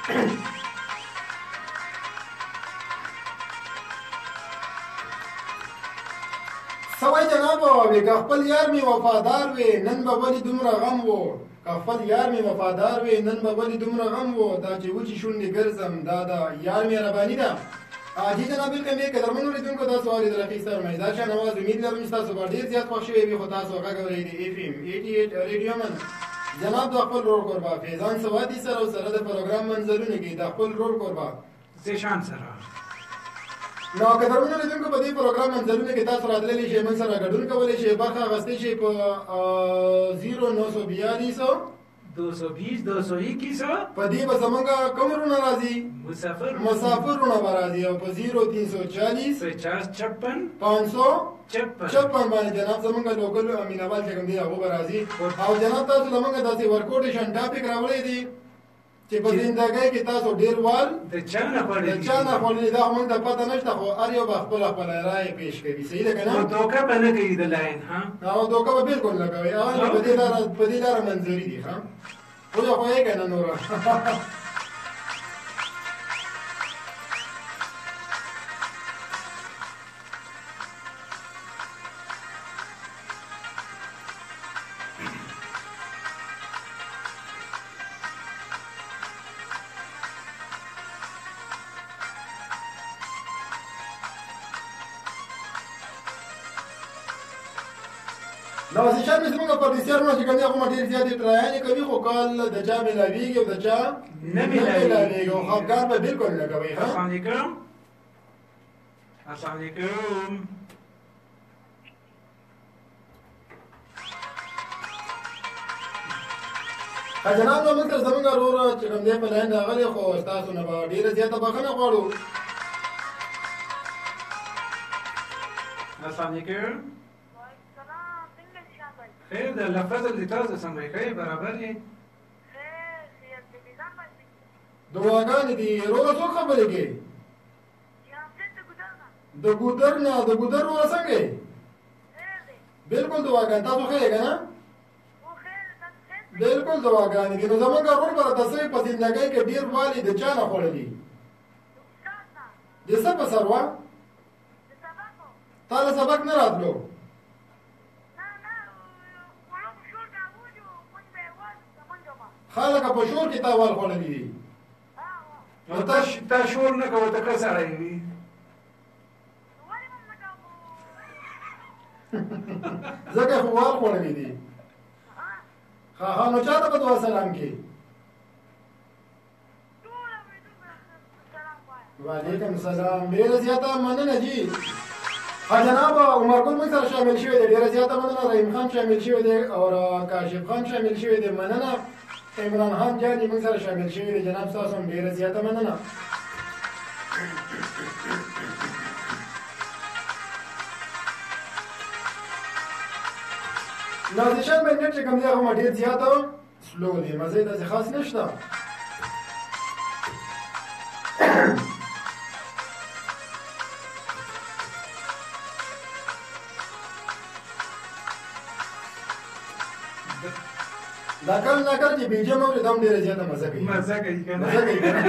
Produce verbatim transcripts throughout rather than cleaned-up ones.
سوای جناب وی که خپل یار می وفادار وي نن به ولې دومره غم و که خپل یار می وفادار وي نن به ولې دومره غم و دا چې وچې شونډې ګرځم دا د یار مهرباني ده. جی جناب الکمې قدرمنو اورېدونکو تاسو اورېدل اخیستل مزدار شاهنواز امید لرم چې تاسو به ډېر زیات خوښ شوي وي خو تاسو غږ اورئ د اف ام اټي اټ ریډیو من جناب د خپل رور قربا فیضان سوادي سره او سره د پروګرام منځلونه کې د خپل رور قربا زیشان سره نو قدرمنو اورېدونکو په دې پروګرام منځلونه کې تاسو راتللی شئ موږ سره ګډون کولی شئ برخه اخیستی شئ په زیرو نو سو بیالیس دو سو بیس دو سو اکیس په دې به زمونږ کوم رونه راځي مسافر مسافر رونه به راځي او په زیرو تین سو چالیس پچاس چھپن پانچ سو چھپن چھپن باندې جناب زمونږ لوکل امینوال چې کوم دی هغه به راځي او جناب تاسو زمونږ داسې ورکوټیشن ټاپک راوړی دی چې په زندګۍ کې تاسو ډېر وال د چا نه خوړلي د چا نه خوړلي دا خو موږ ته پته نشته خو هر یو به خپله خپله رایه پیش کوي صحیح ده که نه نو دوکه به نه کوي د لاین ها او دوکه به بلکل نه کوي هغه په دې لاره په دې لاره منظوري دي ښه خو خو یې که نه نوره نوازشان مې زموږ پردیسیانو چې کوم دی هغه ډېر زیاتې ټرایانې کوي خو کال د چا میلاویږي او د چا نه میلاویږي او خفګان به بلکل نه کوي ښه السلام علیکم السلام علیکم جناب نو موږ سره زموږ ورور چې کوم دی په لاین راغلی خو ستاسو نه به ډېره زیاته بښنه غواړو السلام علیکم خیر ده لفظ اللي تازه سمعي برابر یې دعاګانې دي وروره څوک خبرې کوي د ګودر نه د ګودر وروره څنګه یې بلکل دعاګانې تاسو ښه یې که نه بلکل دعاګانې دي نو زموږ ورور به راته څه په زندګۍ کې ډېر والي د چا نه خوړلي د څه په سر وه تا له سبق نه راتلو خلک په شور کې تا وال خوړلي دي نو تا شور نه کوه ته ښه سړی وي ځکه خو وال خوړلي دي ها ها نو چا ته به دعا سلام کې وعلیکم السلام ډېره زیاته مننه جي ها جناب عمر ګل موږ سره شامل شوی دی ډېره زیاته مننه رحیم خان شامل شوی دی او کاشف خان شامل شوی دی مننه عمران خان جان موږ سره شامل شوي دي جناب ستاسو هم ډېره زیاته مننه نازشان باندې نټ چې کوم دی هغه ما ډېر زیاته سلو دی مزه یې داسې خاص نشته دا کل نه کل چې بیجم اورې دا هم ډېره زیاته مزه کوي مزه کوي که نه مزه کوي که نه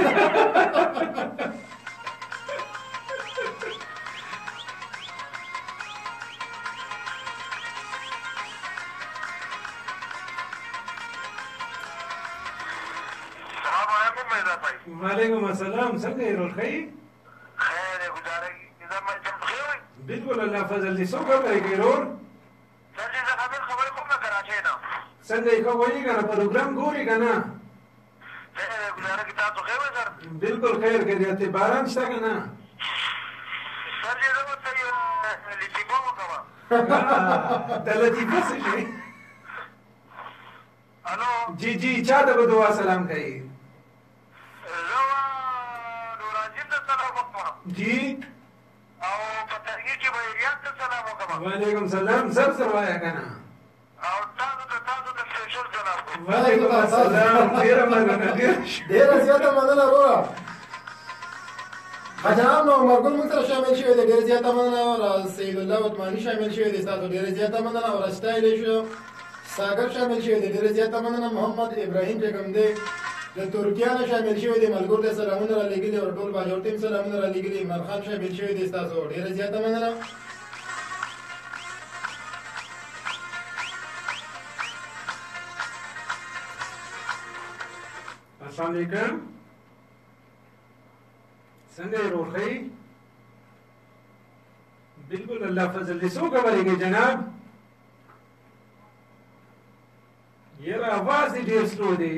وعلیکم السلام څنګه یې رول ښه خیر ګزاره نظام جمع بخیر وي بالکل الله فضل دې څوک خبرې کوي رول سر دې زه خبر خبرې کوم نه کراچۍ نه څنګه یې ښه وایي که نه پروګرام ګوري که نه خیر ګزاره کې تاسو ښه وئ سر بالکل خیر که دی باران شته که نه سر دې زه ورته یو لطیفه وکړم د لطیفه څه شی الو جی جی چا ته به دعا سلام کوي جی او په ترګي کې به ریاض ته سلام وکړم وعلیکم السلام زر زر وایا کنه او تاسو ته تاسو ته سپیشل سلام وعلیکم السلام ډیره مننه ډیره زیاته مننه وروره جناب نو عمر ګل موږ سره شامل شوی دی ډیره زیاته مننه او سید الله عثماني شامل شوی دی تاسو ډیره زیاته مننه او رستایلی شو ساګر شامل شوی دی ډیره زیاته مننه محمد ابراهیم چې کوم دی د ترکیه نه شامل شوي دي ملګرو ته سلامونه را لېږلي او ټول باجوړ ټیم سلامونه را لېږلي عمران خان شامل شوي دي ستاسو ډېره زیاته مننه السلام علیکم څنګه یې روښۍ بالکل الله فضل دې څو خبرې کوي جناب یاره आवाज دې ډېر سلو دی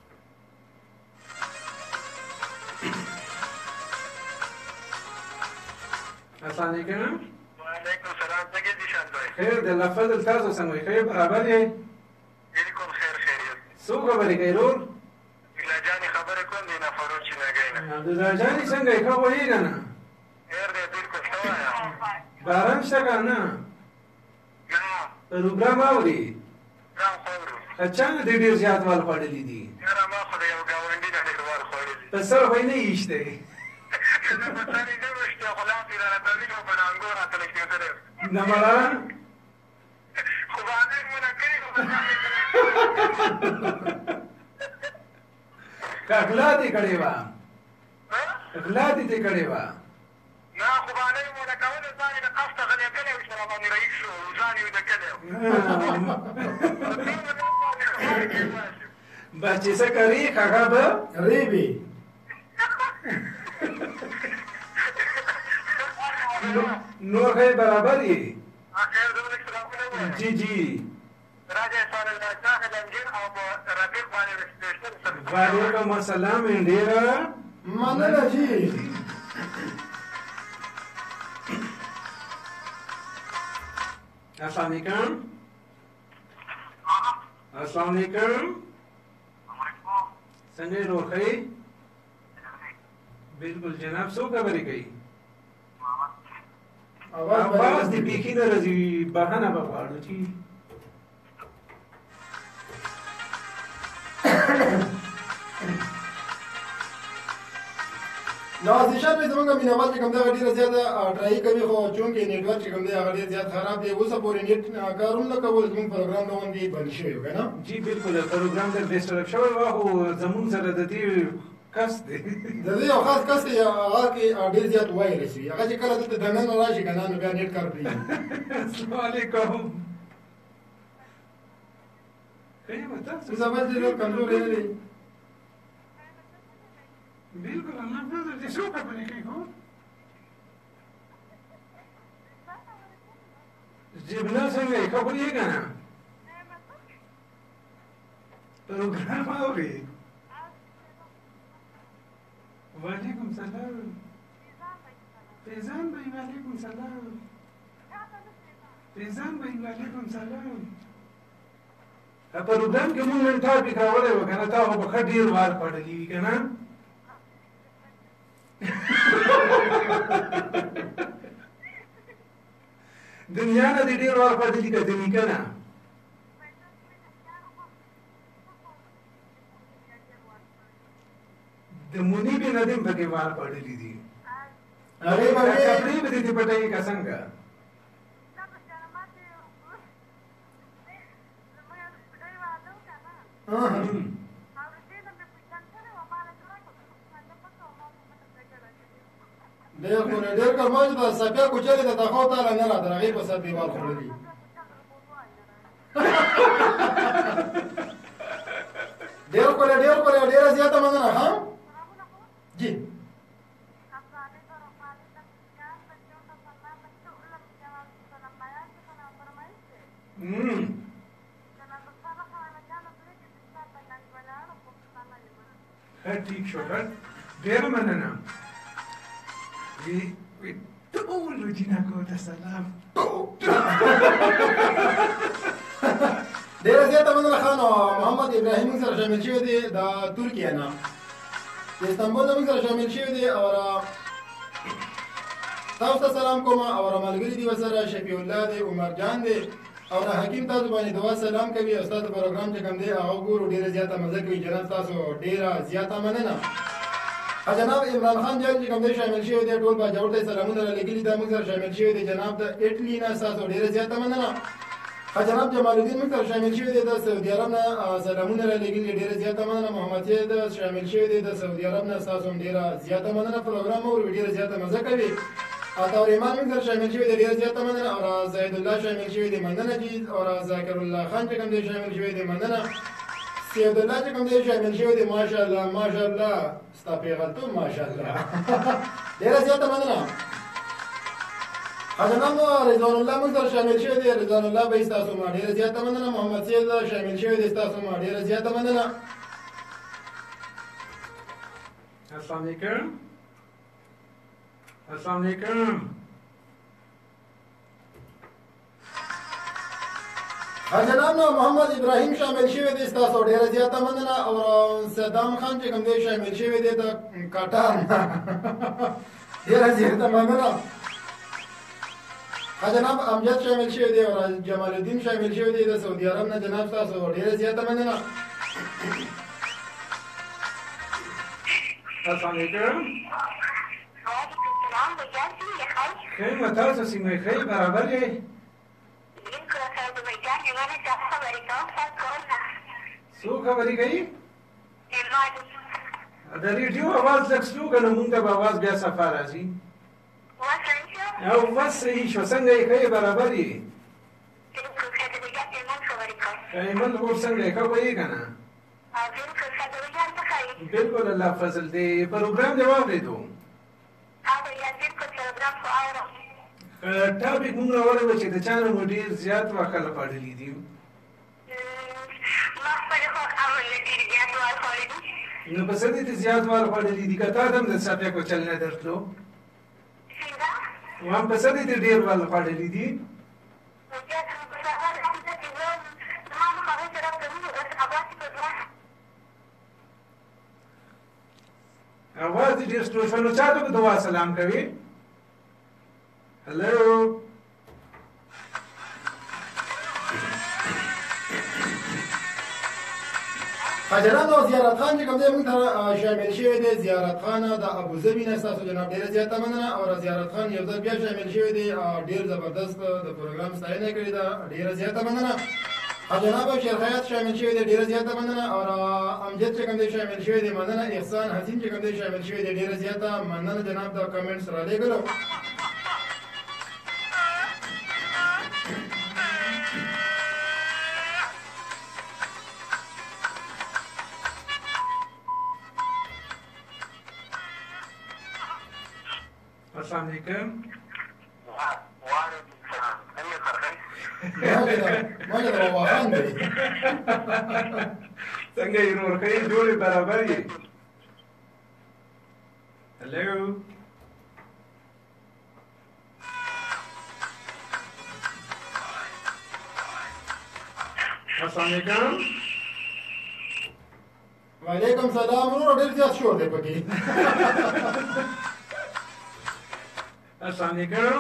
السلام علیکم وعلیکم سلام څنګه دي شان بھائی خیر د الله فضل تاسو څنګه خیر برابر یې بالکل خیر خیریت څو خبرې کوي رور لجاني خبرې کوم دي نه فروچ نه غاینه عبدالجاني څنګه یې ښه وایېږه نه خیر دی بالکل ښه وایه باران شته که نه نه پروګرام اوري رام خورو څنګه دې ډېر زیات وال خوړلي دي یاره ما خو د یو ګاونډي نه ډېر وار خوړلي په سر خو یې نه ایشتی نه په سر یې نه وشته خو لاس یې راته ویلي وو په ډانګو راته لګېدلی نه مړه خو باندې مو نه کړي خو په ځان یې کړی که غلا دې کړې وه غلا دې دې کړې وه نه خو باندې مو نه کولې ځان یې د قف ته غلېدلی و چې راباندې رئیس شو ځان یې ویده کړی و بچې څه کوي هغه به ریبي نور خی برابر یې خیر زه ولې سلامونه وایم جی جی راجع صالح الشاه الانجین او په رفیق باندې رجسټریشن سره وعلیکم السلام ډېره مننه جی السلام علیکم السلام علیکم څنګه یې روښۍ بالکل جناب څو خبرې کوي आवाज دې بیخي نه راځي بهانه به غواړو چې نوازشان مې زمونږ مینوال چې کوم دی هغه ډېره زیاته ټرایي کوي خو چونکې نیټورک چې کوم دی هغه ډېر زیات خراب دی اوسه پورې نیټ کار هم نه کول زموږ پروګرام باندې بند شوی و که نه جی بالکل پروګرام در ډسټرب شوی و خو زمونږ سره د دې کس دی د دې یو خاص کس دی هغه کې ډېر زیات وایرس وي هغه چې کله دلته دننه راشي که نه نو بیا نیټ کار پرېږدي السلام علیکم ښه یم تاسو زما دې ډېر کمزوری نه دی بالکل الله فضل دې څو خبرې کوي خو جبنا څنګه یې ښه خوري که نه پروګرام اوري وعلیکم سلام فیضان بھائی وعلیکم سلام فیضان بھائی وعلیکم سلام پروګرام کې مونږ نن ټاپک راوړی و که نه تا خو به ښه ډېر وار خوړلي وي که نه دنیا نه دې ډېر وار خوړلي که د نیکه نه د منیب ندیم پکې وار خوړلي دي هغې به وې کپړې به دې دې پټوي که څنګه ډېر خو نه ډېر کار ما چې د سپیا کوچرې د تخو تاله نه راته هغې په سر دیوال خوړلي ډېر خو نه ډېر خو نه ډېره زیاته مننه ها جی ښه ټیک شو ښه ډېره مننه وی وی ټولو جینکو ته سلام ډېره زیاته مننه ښه نو محمد ابراهیم موږ سره شامل شوی دی د ترکیه نه د استانبول نه موږ سره شامل شوی دی او تاسو ته سلام کوم او ملګري دي ورسره شفیع الله دی عمر جان دی او د حکیم تاسو باندې دعا سلام کوي او ستاسو پروګرام چې کوم دی هغه ګورو ډېره زیاته مزه کوي جناب تاسو ډېره زیاته مننه جناب عمران خان جان چې کوم دی شامل شوی دی ټول باجوړ ته سلامونه را لېږلي دا موږ سره شامل شوی دی جناب د اټلي نه ستاسو ډېره زیاته مننه جناب جمال الدین موږ سره شامل شوي دي د سعودي عرب نه سلامونه رالیږلي ډېره زیاته مننه. محمد سید شامل شوي دي د سعودي عرب نه ستاسو هم ډېره زیاته مننه. پروګرام اوري ډېره زیاته مزه کوي. عطاور ایمان موږ سره شامل شوي دي ډېره زیاته مننه. او زید الله شامل شوي دي مننه جی. او ذاکر الله خان چې کوم دی شامل شوي دي مننه. سید الله چې کوم دی شامل شوي دي ماشاءالله ماشاءالله ستا پیغلتوب ماشاءالله ډېره زیاته مننه. جناب رضوان الله موږ سره شامل شوی دی. رضوان الله به ستاسو ما ډېره زیاته مننه. محمد سید شامل شوی دی ستاسو ما ډېره زیاته مننه. السلام علیکم. السلام علیکم. جناب نو محمد ابراهیم شامل شوی دی ستاسو ډېره زیاته مننه. او صدام خان چې کوم دی شامل شوی دی د کاټان ډېره زیاته مننه. جناب امجد شامل شوی دی او جمال الدین شامل شوی دی د سعودي عرب نه. جناب تاسو ډېره زیاته مننه. السلام علیکم. وعلیکم السلام بجان څنګه خیر؟ خیر م تاسو څنګه خیر برابر یې؟ بالکل خیر د بجان یې باندې تاسو خبرې کوم تاسو کوله. څو خبرې کوي؟ ایمان د ریډیو आवाज لږ سلو کنه مونږ ته به आवाज بیا صفه راځي. واسه او بس صحیح شو. څنګه یې خیر برابر یې؟ بالکل خیر د بجان ایمان خبرې کوم. ایمن ور څنګه یې ښه وایي کنه؟ بالکل خیر د بجان څه کوي؟ بالکل الله فضل دی. پروګرام دی واورېدو. هغه یا بالکل پروګرام خو اورم. ټاپک مونږ راوړی و چې د چا نه مو ډېر زیات وخت پاړلي دي. ما خپل خو امر نه ډېر زیات ورخوړي دي. نو په څه دې ته زیات ورخوړلي دي؟ که تا ته هم د څپیاکو چل نه درتلو؟ څنګه؟ وایم په څه دې ته ډېر ورخوړلي دي؟ आवाज दे ډېر سلو شو. نو چا ته به دعا سلام کوي؟ هلو جناب نو زیارت خان چې کوم دی موږ ته شامل شوی دی. زیارت خان د ابوظبي نه ستاسو جناب ډېره زیاته مننه. او زیارت خان یو ځل بیا شامل شوی دی. ډېر زبردست د پروګرام ستاینه کړې ده. ډېره زیاته مننه. جناب شیخ حیات شامل شوی دی ډېره زیاته مننه. او امجد چې کوم دی شامل شوی دی مننه. احسان حسین چې کوم دی شامل شوی دی ډېره زیاته مننه. جناب دا کمنټس را لېږلو. السلام علیکم. وعلیکم السلام. څنګه فرخی؟ ماګه دا واخان دی. څنګه یې نور خیر جوړې برابر یې؟ هلو السلام علیکم. وعلیکم سلام. ورور ډېر زیات شور دی پکې. السلام علیکم.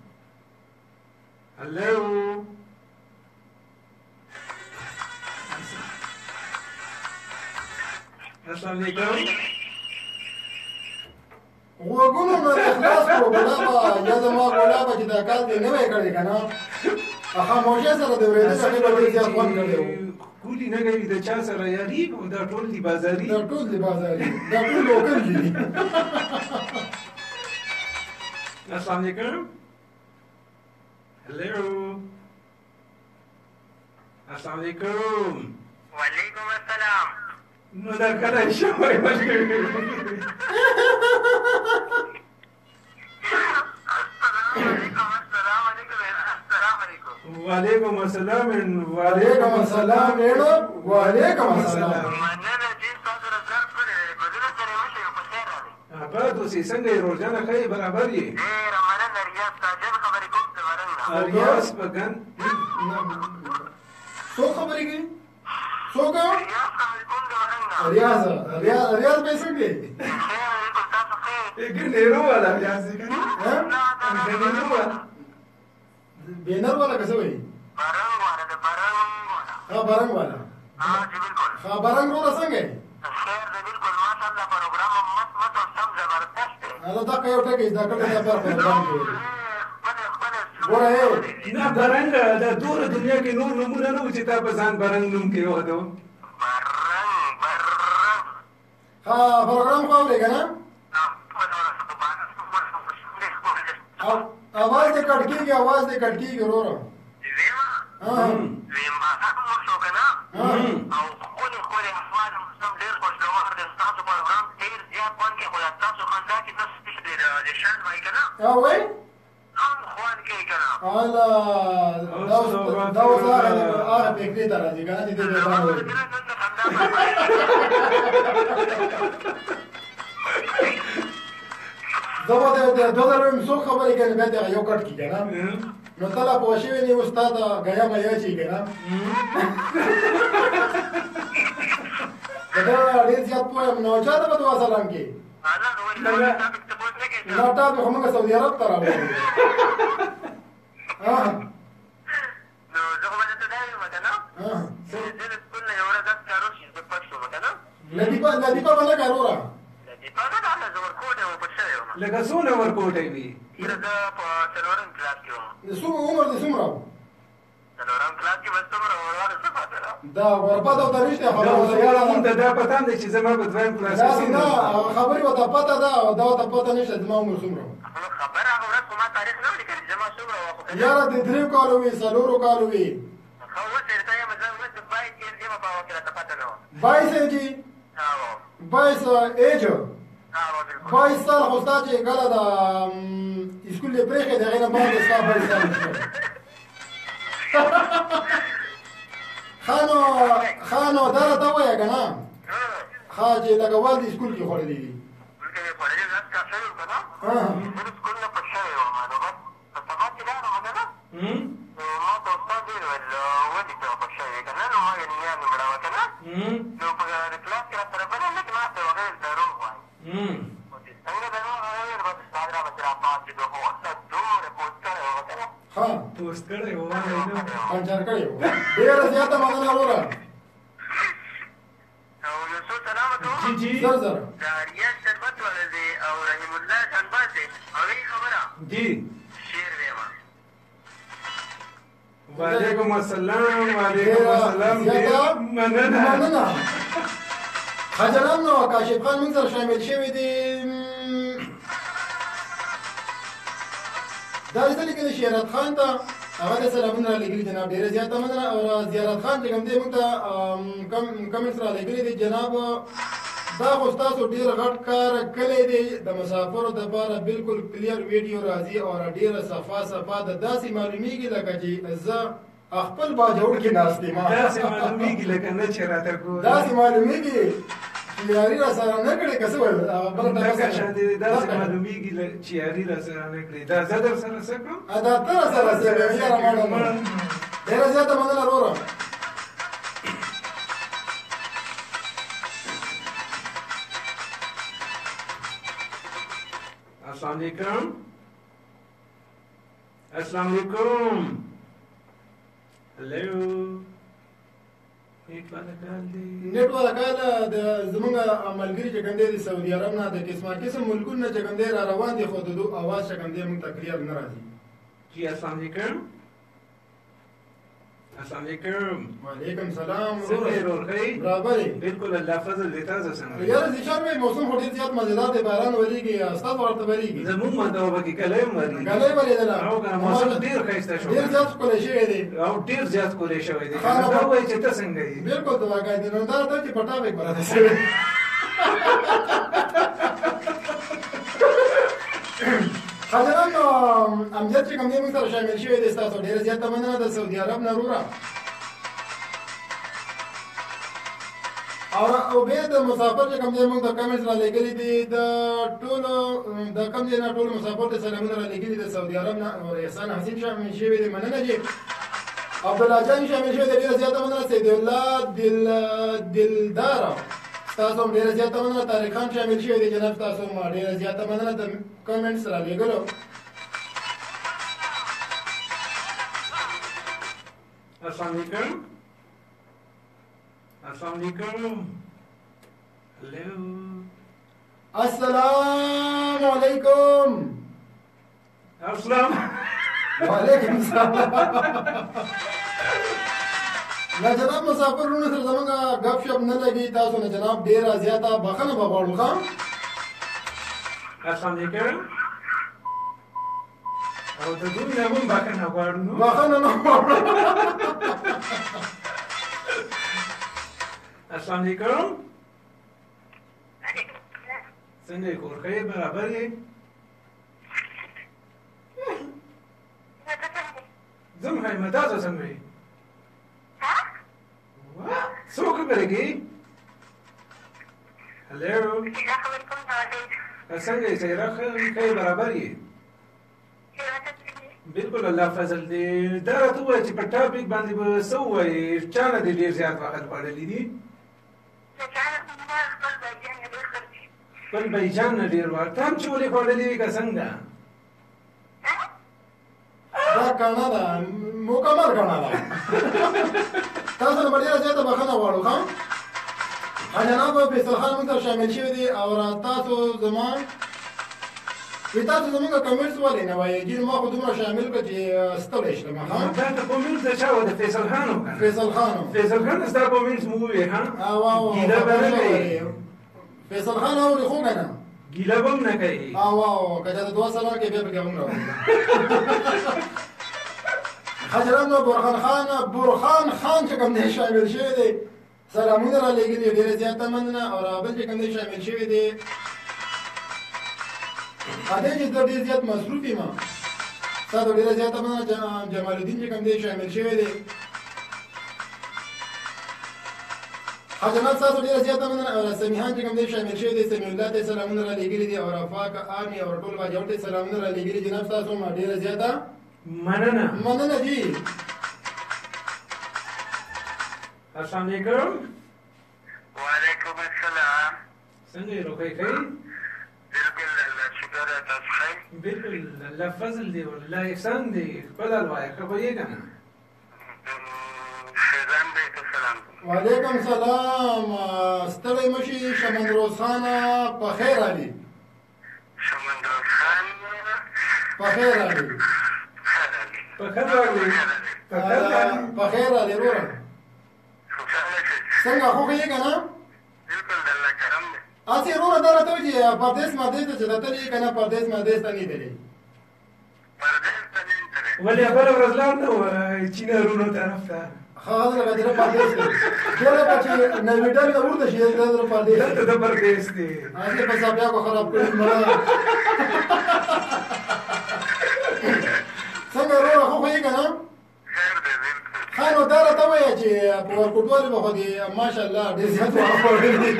هلو السلام علیکم. غوږونو نه اخلاص کړو ګلابه. یا زما ګلابه چې دا کال دې نه وی کړی که نه خاموشۍ سره د اورېدنې هغې به ډېر زیات خوند کړی و. کولي نه کوي د چا سره یاري. دا ټول دي بازاري. دا ټول دي بازاري. دا ټول لوکل دي. السلام علیکم. هلو السلام علیکم. وعلیکم السلام. نو دا کله شوی السلام علیکم. السلام علیکم. السلام علیکم. وعلیکم السلام. وعلیکم السلام. ایړو وعلیکم السلام. مننه چې تاسو راځل کړی. بدل سره وشي په خیر راځي. ابا دوسي څنګه یې روزانه خیر برابر یې؟ ډېره مننه ریاض تاجر خبرې کوم د ورنګ نه. ریاض بګن څوک خبرې کوي؟ څوک؟ ریاض خبرې کوم د ورنګ نه. ریاض ریاض ریاض به څنګه دی؟ خیر علیکم. تاسو خیر؟ ګنېرو والا ریاض کنه. ګنېرو والا بینر والا څه وایي؟ برنګ والا د برنګ والا. ها برنګ والا. ها جی بالکل. ها برنګ والا څنګه دی؟ خیر دی بالکل. ماشاءالله پروګرام مست مست او سم زبردست دی. دا دا یو ټکی دا کله دا پر پر باندې. خپل خپل ګوره ای نه برنګ د دور دنیا کې نور نمونه نه و چې تا په ځان برنګ نوم کې وهدو برنګ برنګ ها پروګرام خو اورې که نه اواز دې کټ کېږي اواز دې کټ کېږي وروره ویم بازار مو شو که نه او ښکلې ښکلې اسواد هم ډېر خوشګوار دی ستاسو پروګرام ډېر زیات خوند کوي خو ستاسو خندا کې داسې څه دی د شان وایي که نه وایي هم خوند کوي که نه اله دا اوس دا اوس هغه هغه فکرې ته راځي که نه چې دې بې باندې وایي زه به د دوه زره څو خبرې کوي بیا دغه یو کټ کړي که نه نو ته لا پوه شوې نه اوس تا ته ګیا میا شي که نه د ده ډېر زیات پوه یم نو چا ته به دعا سلام کې نو ټاپک خو موږ سعودي عرب ته راوړو نو زه خو به درته دا وایم که نه زه د سکول نه یوه ورځ داسې کار وشي زه پټ شوم که نه لطیفه لطیفه به لږه وروره لطیفه نه ده هله زه ورکوټ یم پټ شوی یم لکه څونه ورکوټی وي یره زه په څلورم کلاس کې وم د څومره عمر دې څومره و څلورم کلاس کې بس څومره ورور څه پاتې ده دا ورپته ورته نشته دا اوس یاره مونږ ته دا پته هم دی چې زما په دویم کلاس کې داسې نه څومره خبرې ورته پته ده او دا ورته پته نشته زما عمر څومره و نو خبره هغه ورځ خو ما تاریخ نه و لیکلی زما څومره وه خو که نه یاره د دریو کالو وي څلورو کالو وي ښه اوس درته یم زه اوس د بایس ایج یم په هغه کې راته پته نه وه بایس ایجي هاو بایس ایج هاو بلکل بایس سال خو ستا چې کله د اسکول دې پرېښې د هغې نه بعد ستا بایس سال شو ښه نو ښه نو دا راته ووایه که نه ښه چې لکه والد اسکول کې خوړلي دي دلته مې خوړلي لس کاسه یم که نه زه سکول نه پټ شوی وم نو بس په سبا چې لاړم که نه نو ما ته استاد وویل ولې ته پټ شوی که نه نو ما یې نیا مې مړه وه که نه نو په کلاس کې راسره بله لږ ناست دی هغه ویل دروغ وایي څنګه دروغ هغه ویل بس استاد رابسې راپاڅېدو خو استاد دومره پوسټ کړی وه که نه ها پوسټ کړی و پنچر کړی و ډېره زیاته مننه وروره او یو څو سلامه کوم جی جی زر زر دا ریاض شربت والا دی او رحیم الله شنباز دی او ای خبره جی شعر ویمه وعلیکم السلام وعلیکم السلام ډېر مننه مننه حاجران نو کاشف خان موږ سره شامل شوي دي دا دې څه لیکلي شیرات خان ته هغه د سلامونه رالیږلي جناب ډېره زیاته مننه او زیارت خان چې کوم دی موږ ته کمنټس رالیږلي دي جناب دا خو ستاسو ډېر غټ کار کلی دی د مسافرو دپاره بالکل کلیر ویډیو راځي او ډېره صفا صفا ده داسې معلومیږي لکه چې زه خپل باجوړ کې ناست یم داسې معلومیږي لکه نه چې راته ګورې داسې معلومیږي چې یاري را سره نه کړې که څه ویل بله دغه شان دی داسې معلومیږي چې یاري را سره نه کړې دا زه در سره څه کړم دا ته را سره څه کوې یاره ماړه ډېره زیاته مننه وروره السلام علیکم السلام علیکم هلو نیټ والا کال دی نیټ والا کال د زمونږ ملګري چې کوم دی د سعودي عرب نه د قسمه قسم ملکونو نه چې کوم دی را روان دي خو د دو اواز چې کوم دی موږ ته کلیر نه راځي جی السلام علیکم السلام علیکم وعلیکم سلام څنګه یې ورور ښه برابر یې بالکل الله فضل دی تاسو څنګه یاره زیشان وایي موسم خو ډېر زیات مزېدار دی باران وریږي ستاسو ورته وریږي زمونږ ماته وبکې کلی هم وریږي ګلی ورېدله او که نه موسم ډېر ښایسته شو ډېر زیات ښکلی شوی دی او ډېر زیات ښکلی شوی دی ښه نو دا وایي چې ته څنګه یې بالکل دواګای دی نو دا راته چې په ټاپک به راته شوی حاضران نو امجد چې کوم دی موږ سره شامل شوی دی ستاسو ډېره زیاته مننه د سعودي عرب نه وروره او بیا د مسافر چې کوم دی موږ د کمنټس را لېږلي دي د ټولو د کوم دی نه ټولو مسافر ته سلامونه را لېږلي د سعودي عرب نه او احسان حسین شامل شوی دی مننه جي عبدالله جان شامل شوی دی ډېره زیاته مننه سید الله دل دلداره تاسو هم ډېره زیاته مننه طارق خان شامل شوی دی جناب تاسو هم ډېره زیاته مننه د کمنټس را لېږلو السلام علیکم السلام علیکم هلو السلام علیکم السلام وعلیکم السلام. لا جناب مسافر ورونو سره زمونږ ګپ شپ نه لګي تاسو نه جناب ډېره زیاته بخښنه به غواړو ښه. السلام علیکم. او د دوی نه هم بخښنه غواړو نو بخښنه نه غواړو. السلام علیکم. څنګه یې کور ښه یې برابر یې؟ زم ښه یم تاسو څنګه یې؟ څوک خبرې کوي؟ هلو څنګه یې سیاره ښه یې برابر یې؟ بالکل الله فضل دی. دا راته ووایه چې په ټاپک باندې به څه ووایې؟ چا نه دې ډېر زیات وخت خوړلی دي؟ خپل بایجان نه ډېر وخت. ته هم چې ولې خوړلي وي که څنګه؟ دا کاڼه ده مکمل کاڼه ده. تاسو نه به ډېره زیاته بخښنه غواړو ښه. جناب فیصل خان موږ ته شامل شوي دي او تاسو زما وی تاسو زمونږ کمنټس ولې نه وایي؟ ګیر ما خو دومره شامل کړه چې ستړی شلم ښه. دا د کمنټس د چا و؟ د فیصل خان و که فیصل خان و. فیصل خان ستا کمنټس مو ووایې ښه. ګیله به نه کوي. فیصل خان اوري خو که نه ګیله به هم نه کوي. او او که چا د دوه سلام کې بیا پکې هم راوړي. ښه جناب نو برخان خان برخان خان چې کوم دی شامل شوی دی سلامونه را لېږلي ډېره زیاته مننه. او رابل چې کوم دی شامل شوی دی ادې چې زه ډېر زیات مصروف یم ستا ته ډېره زیاته مننه. جمال الدین چې کوم دی شامل شوی دی ښه جناب ستاسو ډېره زیاته مننه. او سمیحان چې کوم دی شامل شوی دی سمیع الله ته سلامونه را لېږلي دي. او رفاق آمي او ټول باجوړ ته سلامونه را لېږلي. جناب ستاسو هم ډېره زیاته مننه. مننه جی. السلام علیکم. وعلیکم السلام. څنګه یې روغې ښه؟ بالکل الله شکر ہے تاسو ښه؟ بالکل الله فضل دی والله احسان دی. خپل الوایه ښه به یې که نه؟ فیضان بھائی ته سلام. وعلیکم سلام. ستړی مه شي شمندروز خانه په خیر علي. شمندروز خان په خیر علي. په خیر راغلی. په خیر راغلی. په خیر علي وروره څنګه خوښ یې که نه؟ بالکل د الله کرم دی. هسې وروره دا راته وایي چې پردیس مردیس ته چې ته تللی یې که نه پردیس مردیس ته نه یې تللی؟ پردیس ته نه یم تللی. ولې بله ورځ لاړ نه وه چینارونو طرف ته؟ ښه هلته لکه چې پردیس دی بیا لکه چې نویډل ته ورته شي دلته پردیس دلته د پردیس دی. هسې په سابیاکو خراب کړي مړه. څنګه وروره خوښ یې که نه؟ خیر دی بالکل. ښه نو دا راته ووایه چې په ورکوټوالې به خو دې ماشاءالله ډېر زیات واښه خوړلي دي.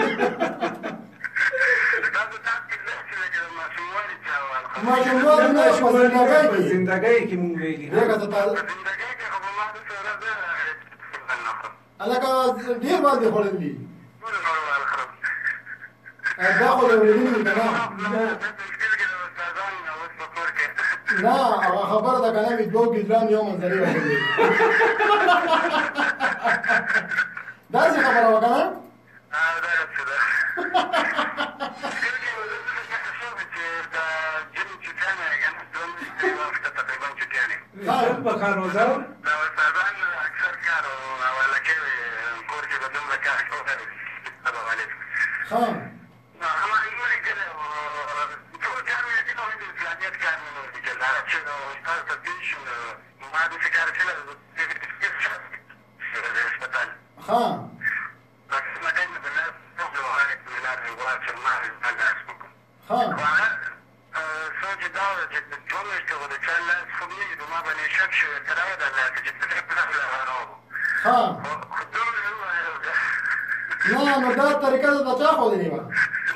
تاسو تاسو کې داسې لکه د ماشوموالي چاوال خو ماشوموالي نه په زندګۍ په کې زندګۍ کې مونږ ویلي لکه ته تا په زندګۍ کې خو به ما داسې ورځ نه خورم. لکه ډېر مال دې خوړل دي. ټول نړیوال خورم. دا خو دې اورېدلي دي که نه؟ دلته سکول کې د استادانو نه اوس په کور کې نه هغه خبره ده که نه وي دوه ګیدران یو منظرې وکړي. داسې خبره وه که نه؟ دا داسې ده. سکول کې به داسې څه شوې چې د جیم چوټیانې یې که نه دوه میاشتې وخته تقریبا چوټیانې ښه په کار روزه د استادان اکثر کار حواله کوي کور کې به دومره کار کوي. السلام علیکم. ښه نو هغه یې لیکلی و ټول کار مې لیکلی و د اسلامیت کار مې ولیکل هغه چې د استاد ته پېښ شو ما داسې کار کړی و د هسپتال ښه بس مکان مې د لاس وکړو هغه مې لار مې واچول ما مې لاس وکړو ښه خو هغه سوچ یې دا و چې دوه میاشتې خو د چا لاس خوب نه وي نو ما باندې شک شوی تر هغه د لاسه چې په دې پلاس له هغه راوړو ښه خو دومره یې وویل نه نو دا طریقه د چا ښودلې وه؟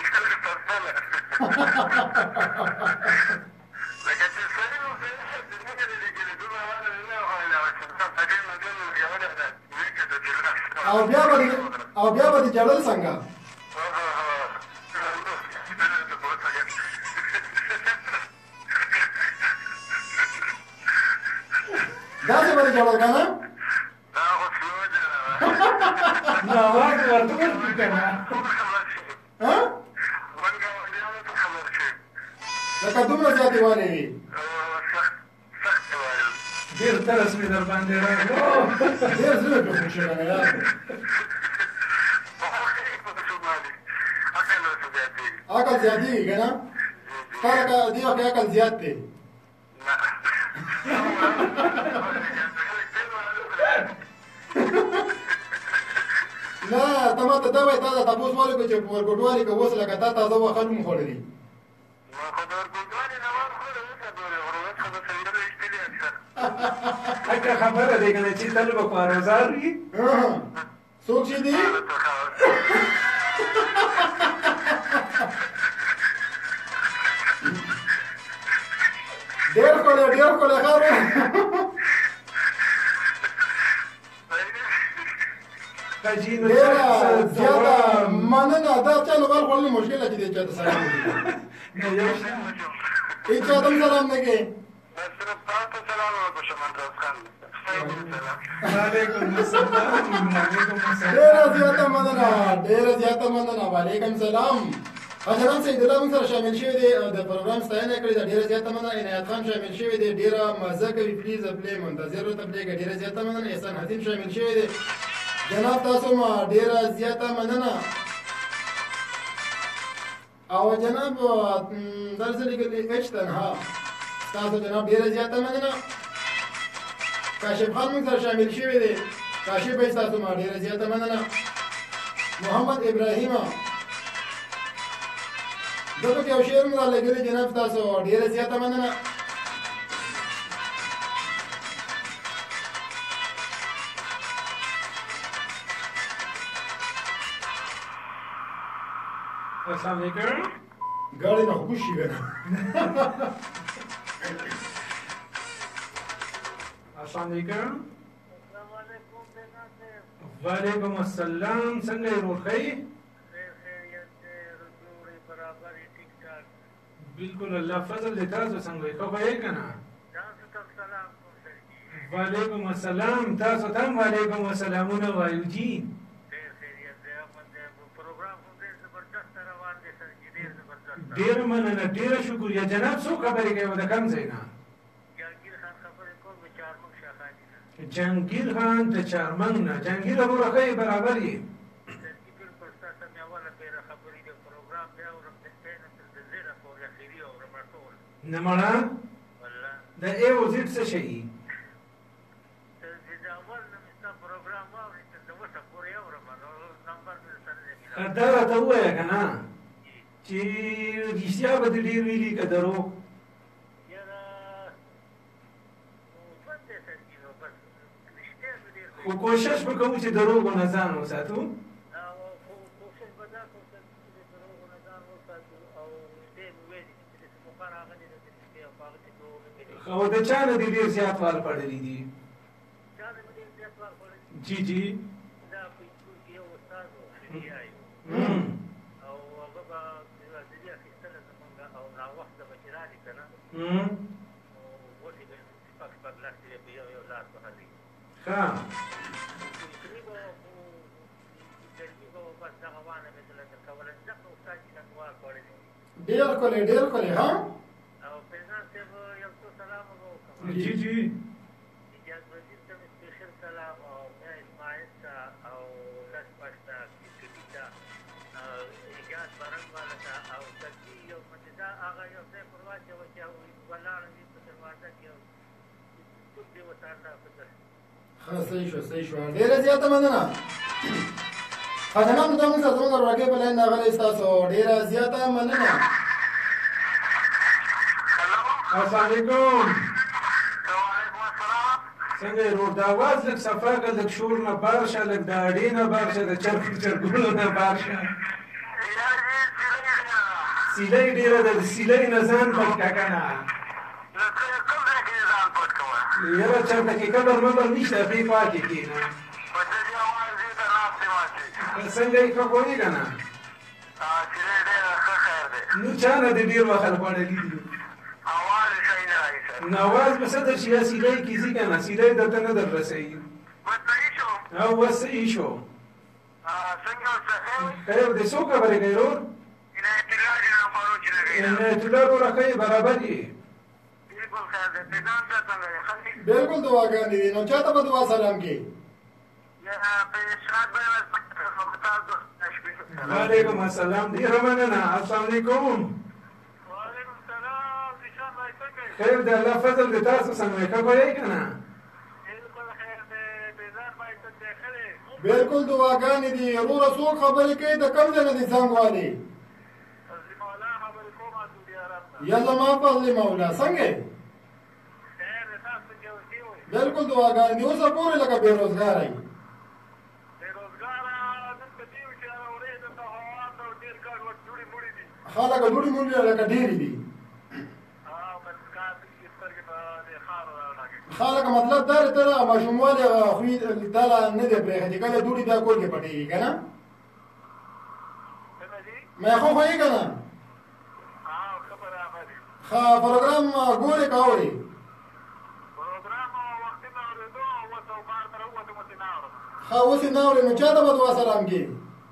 لکه چې سړي و زموږ د لیکلي دومره واله نه ویل او چې مثلا په دې مزل یوله ده لیکه د جلده او بیا به دې او بیا به دې جړل څنګه؟ داسې به دې جړل که نه؟ دا خو سلو جړه نو اواز ورته ورکړي که نه؟ ها؟ لکه دومره زیاتې والې وي. سخت سخت وایل ترس مې در باندې راغلو ډېر زړه پرې خوشي کنه یار عقل زیاتېږي که نه ستا لکه دې وخت کې عقل زیات دی نه ته ما ته دا وایې تا ته تپوس ولیکو چې په ورګوډوالي کې اوس لکه تا تازه واښه هم خوړلي اکه خبره دی که نه چې تل به کاروزار وي څوک چې دي ډېر ښکلی ډېر ښکلی خبره ډېره زیاته مننه دا چا لوبال خوړلي مشکل ده چې دی چا ته سلام وکړي هېڅ چا ته هم سلام نه کوې ډېره زیاته مننه ډېره زیاته مننه وعلیکم سلام حضرت سید الله موږ سره شامل شوي دی د پروګرام ستاینه کړې ده ډېره زیاته مننه عنایت خان شامل شوي دی ډېره مزه کوي پلیز پلی منتظر ورته پلی کوي ډېره زیاته مننه احسان حتیم شامل شوي دی جناب تاسو ما ډېره زیاته مننه او جناب درس لیکلي اچ تنها تاسو جناب ډېره زیاته مننه کاشف خان موږ سره شامل شوي دی کاشف بھائی تاسو ما ډېره زیاته مننه محمد ابراهیم دغه یو شعر موږ لګولي جناب تاسو ډېره زیاته مننه السلام علیکم ګاډي نه خوشي کنه السلام علیکم وعلیکم السلام څنګه یې روخی بالکل الله فضل دې تاسو څنګه یې خو به یې کنه وعلیکم السلام تاسو ته وعلیکم السلامونه وایو جی ډېر مننه ډېره شکریه جناب څو خبرې کوي د کوم ځای نه جهانګیر خان د چارمنګ نه جهانګیر وروره ښه یې برابر یې نه مړه د ای او زیډ څه شی دا راته ووایه که نه چې رښتیا به دې ډېر ویلي که دروغ خو کوشش به کوو چې دروغ نه ځان وساتو او د چا نه دې ډېر زیات وال پړلي دي جی جی ښه ډېر ښکلی ډېر ښکلی ها جی جی ښه صحیح شو صحیح شو ډېره زیاته مننه خدماتو ته موږ سره زموږ وړکۍ په لاین راغلی ستاسو ډېره زیاته مننه السلام علیکم څنګه یې روډ د اواز لږ صفا کړه لږ شور نه بار شه لږ د اډې نه بار شه د چرګ چرګونو نه بار شه سیلۍ ډېره ده د سیلۍ نه ځان پټ کړه که نه یاره چېرته کې قبر مبر نشته پرې خوا کې کښېنه څنګه یې ښه پوهېږه که نه نو چا نه دې ډېر وخت خوړلي دي نو اواز به څه در شي یا سیلۍ کې ځي که نه سیلۍ درته نه در رسوي او بس صحیح شو خیر دی څوک خبرې کوي ورور عنایت الله وروره ښه یې برابر یې بالکل خیر دی پیغام ته څنګه دی خلک بالکل دعاګانې دي نو چاته په دعا سلام کې یا په اشراق باندې تاسو وعلیکم السلام ډیر مننه السلام علیکم وعلیکم السلام نشان بھائی څنګه خیر دی الله فضل دې تاسو څنګه ښه کوي کنه بالکل خیر دی بیزار بھائی څنګه خره بالکل دعاګانې دي وروره څوک خبرې کوي د کم ځای نه دي زنګ والي مولا خبرې کوم سعودي عرب یا زما فضل مولا څنګه خیر تاسو کې اوسئ بالکل دعاګانې دي اوسه پورې لکه بېروزګار یې بیروزګار نن په دې چې اورې د هوا د ډیر کار وړ جوړې مړې دي خلک ډوډۍ مونږ لکه ډېرې دي او بس کار دې سترګې په دې خار راغی خلک مطلب دا دی ته ماشوموالی خوی تاله نه دی پرېښدي کله دوړي بیا کور کې پټېږي که نه مې خو خوښېږي که نه ښه پروګرام ګورې که اورې ښه اوس یې نه اورې نو چا ته به دعا سلام کې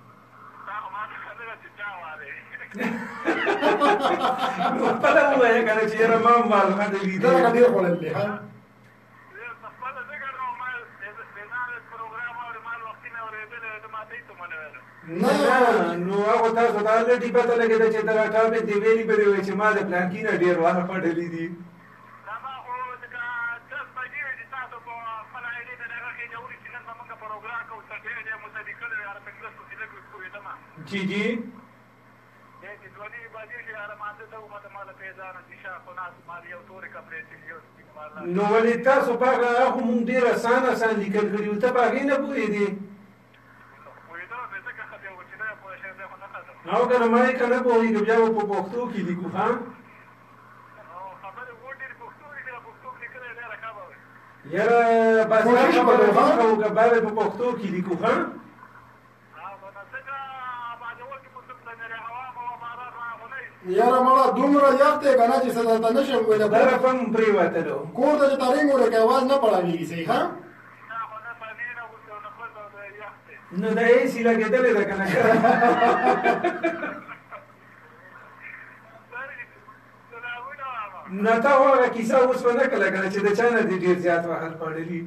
نو خپله ووایه که نه چې یاره ما هم معلومه ده لیدلې ده لکه ډېر خوړلې ښه نه نو هغه تاسو ته الرېډي پته لګېده چې دغه ټاپک دې ویلي به دې وایي چې ما د پلانکي نه ډېر وانه پټلي دي جی جی نو ولې تاسو په هغه خو مونږ ډېر اسان اسان لیکل کړي وو ته په هغې نه پوهېدې او که نه ما یې که نه پوهېږم بیا به په پښتو کې لیکو ښه یاره بس دا خبره وکړو که بیا به په پښتو کې لیکو ښه یاره مړه دومره یخ دی که نه چې څه درته نه شم ویلی طرف هم پرېوتلو کور ته چې ترینګ وړی که اواز نه پړاوېږي صحیح ښه نو دا یې سي لګېدلې ده که نه نو تا خو هغه کیسه اوس به نه کله که نه چې د چا نه دې ډېر زیات وهل پړلي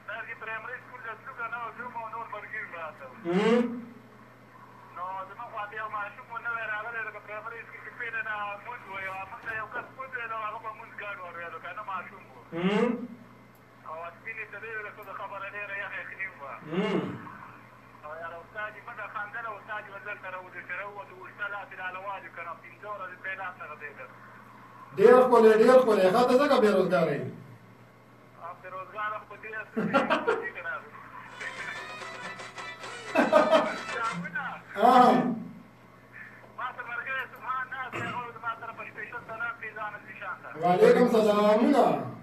ډېر ښکلی ډېر ښکلی ښه ته ځکه بېروزګاره یې وعلیکم سلامونه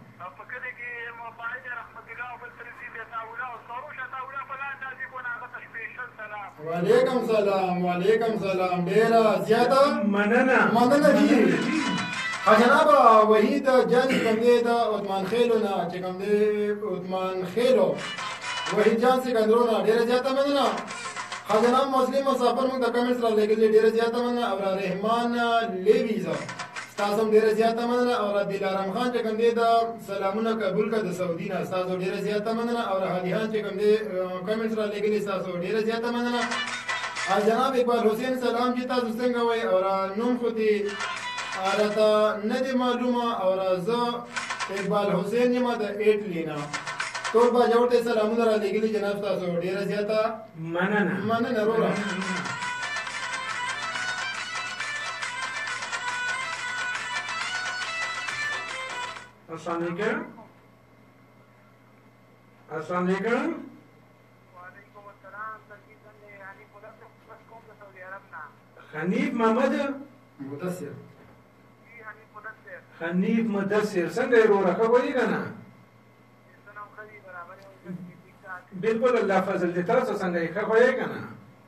وعلیکم سلام وعلیکم سلام ډېره زیاته مننه مننه دي جناب وحید جان چې کوم دی د عثمان خیلو نه چې کوم دی عثمان خیلو وحید جان سکندرو نه ډېره زیاته مننه جناب مسلم مسافر موږ د کمنټس را لګېدلې ډېره زیاته مننه او رحمان لیویزه ستاسو هم ډېره زیاته مننه او دلارام خان چې کوم دی د سلامونه قبول کړه د سعودي نه ستاسو ډېره زیاته مننه او هادیان چې کوم دی کمنټس را لګېدلې ستاسو ډېره زیاته مننه جناب اقبال حسین سلام چې تاسو څنګه وایي او نوم خو دې راته نه دی معلومه او زه اقبال حسین یم د ایټلي نه ټول باجوړ ته سلامونه را لېږلي جناب تاسو ډېره زیاته مننه مننه وروره السلام علیکم السلام علیکم حنیف محمد مدثر حنیف مدثر څنګه یې وروره ښه وایي که نه بالکل الله فضل دې تاسو څنګه یې ښه وایي که نه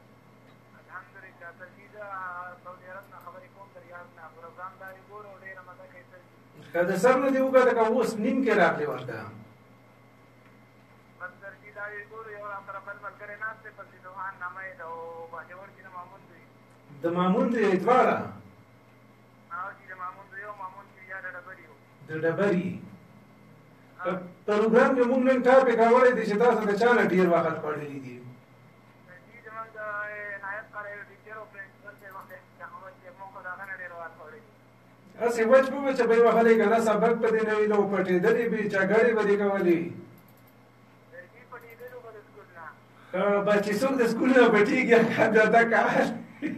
که د سر نه دې وکړه که اوس نیم کې راغلې ورته د مامون دی دواړه د ډبرې پروګرام کې موږ نن ټاپک راوړی دی چې تاسو د چا نه ډېر وخت خوړلی دي هسې وچ په وچه به یې وهلی که نه سبق به دې نه وي نو پټېدلې به یې چاګړې به دې کولې بچې څوک د سکول نه پټېږي هغه دا کار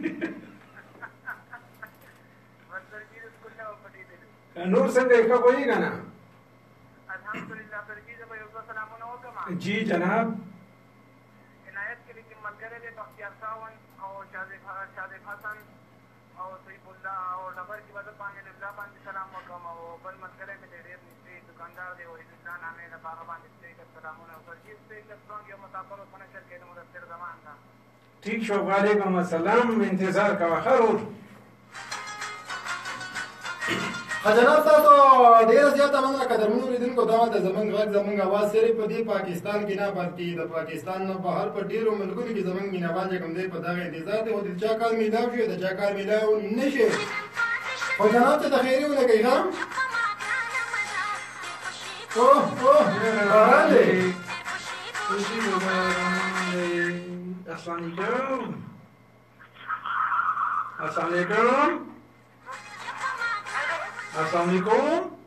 نور څنګه یې ښه پوهېږه نه جی جناب عنایت کلی کې ملګری دی بختیار صاحب او شاذب حسن او طیب الله او ډبر کې به زه باندې لبلا باندې سلام وکړم او بل ملګری مې دی ډېر نږدې دکاندار دی وحیدالله نامې د هغه باندې پرېږده سلامونه او فرجي پرېږده سونګ یو مسافر اوس په نشر کې د مدثر زمان ده ٹھیک شو وعلیکم السلام انتظار کوه ښه ورور جناب تاسو ډیره زیاته مننه قدرمنو لیدونکو دا د زمونږ غږ زمونږ اواز صرف په دې پاکستان کې نه بلکې د پاکستان نه بهر په ډیرو ملکونو کې زمونږ مینوال چې کوم دی په دغه انتظار دی او د چا کار میلاو شي د چا کار میلاو نه شي خو جناب ته د خیري ولګئ ښه اوه اوه باران دی السلام علیکم السلام علیکم السلام علیکم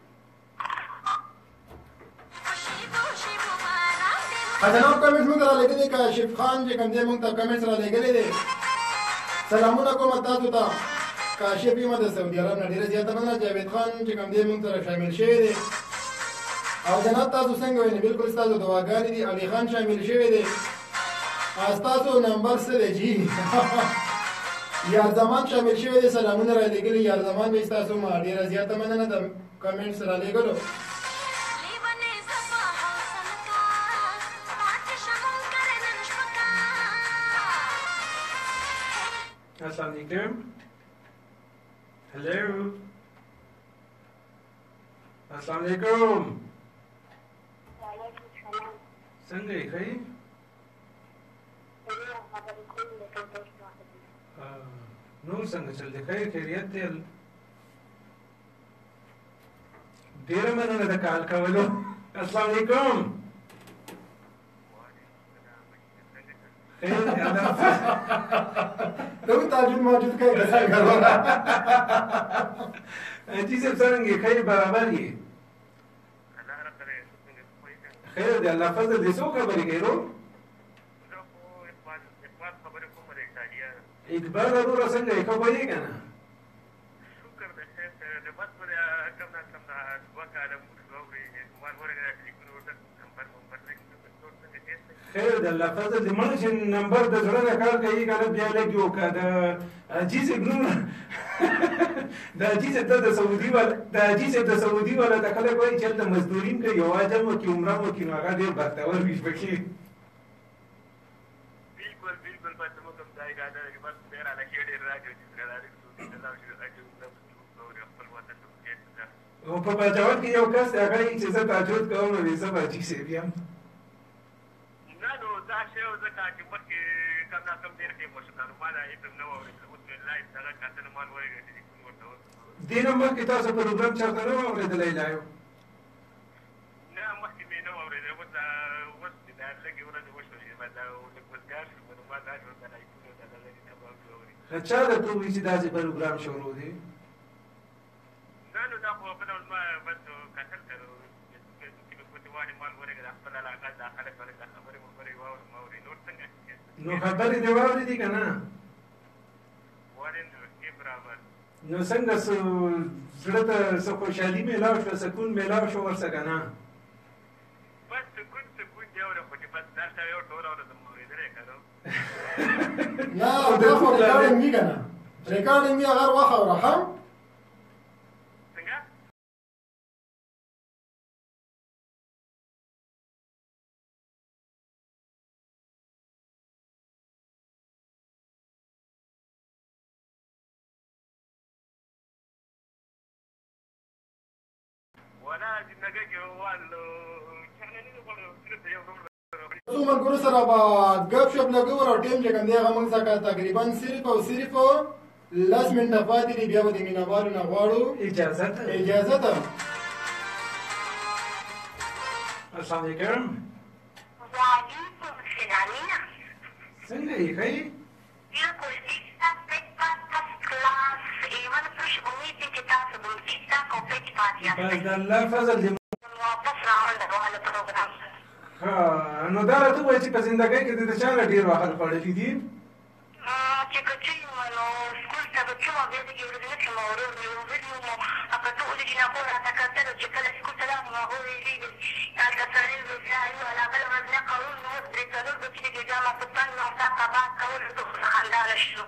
جناب کمنټ موږ را لګلې کاشف خان چې کوم دی موږ ته کمنټ را لګلې دي سلامونه کوم تاسو ته کاشف یم د سعودي عرب نه ډیره زیاته مننه جاوید خان چې کوم دی موږ سره شامل شوی دی او جناب تاسو څنګه وینئ بالکل ستاسو دعاګانې دي علي خان شامل شوی دی ستاسو نمبر څه دی جی یار زمان شامل شوی دی سلامونه را لګلي یار زمان به ستاسو ما ډیره زیاته مننه د کمنټس را لګلو السلام علیکم هلو السلام علیکم څنګه یې ښه نور څنګه چل دی خیر خیریت دی ډېره مننه د کال کولو السلام علیکم خیر ته تعجب موجود کوي که څنګه وروره جی صاحب څرنګه خیر برابر یې خیر دی الله فضل دې څو خبرې کوي ورور اقبال وروره څنګه یې ښه پوهېږې که نه شکر د خیر سره د بس پورې کم نه کم نه دوه کاله موږ واورې مال ورغه ټلیفون ورته نمبر نمبر خیر د الله فضل دې مړ چې نمبر د زړه نه کار کوي که نه بیا لږ یو که د حاجي صاحب نوم د حاجي صاحب ته د سعودي والا د حاجي صاحب د سعودي والا د خلک وایي چې هلته مزدوري هم کوي یو حج هم وکړي عمره هم وکړي نو هغه ډېر بختور وي پکې بالکل بالکل بس موږ هم دا اراده لري بس ډېر علاقې ډېر راځي چې او په بچاوت کې یو کس هغه یې چې زه تاجود کوم نو ویزه به حاجي صاحب یم نه نو دا شی و ځکه چې مخکې کم نه کم ډېر ټیم وشو که نو ما دا هېڅ هم نه واورېدل اوس مې لایف دغه کتنه مال ورغی ټلیفون ورته وکړو دې نه مخکې تاسو پروګرام چېرته نه و اورېدلی لا یو نه مخکې مې نه و اورېدلی اوس اوس مې دا لږې ورځې وشولې دا لږ وزګار شو نو ما دا ډول تلایفون ورته دا لږې نه به واورېد چا درته ووایي چې داسې پروګرام شروع دی نه نو دا خو په ډول ما بس کتل که ګوتې واڼې مال ورغې دا خپل علاقه دا خلک خلک دا خبرې وبرې واورم واورې نور څنګه نو خبرې دې واورېدې که نه واورې نو ښې برابر نو څنګه زړه ته څه خوشحالي میلاو شوه سکون میلاو شو ورسه که نه بس سکون سکون دی اورم خو چې بس دا شی یو ټوله ورځ مو اورېدلی که نو نه دا خو ریکارډینګ وي که نه ریکارډینګ وي هغه واخوره ښه څنګه ولا زندګۍ کې والو څو ملګرو سره به ګپ شپ لګو او ټیم چې کوم دی هغه موږ څخه تقریبا صرف او صرف لس منټه پاتې دي بیا به د مینهوالو نه غواړو اجازه ته اجازه ته السلام علیکم. وعلیکم السلام. څنګه یې ښه یې؟ بالکل ٹھیک ٹھاک ٹھیک ٹھاک فرسٹ کلاس. ایمن خوش امید دی چې تاسو به ټیک ټاک او فټ پاتې یاست. بس د الله فضل دی. واپس راغلل واله پروګرام. ها نو دا راته وایي چې په زندګۍ کې د چا نه ډېر وخت خوړلي دي؟ چې که چېرې نو سکول ته به څومره بیا دې ورځې چې ما ورور مې وویلي وو نو هغه ټول چې هغو راته کتل چې کله سکول ته لاړم هغو ویلي دي هلته سړی ویسایي ولا بله ورځ نه قانون نو اوس درې څلور بچي دي جامه په تن نو تا قبا کولو ته خو خنداله شو.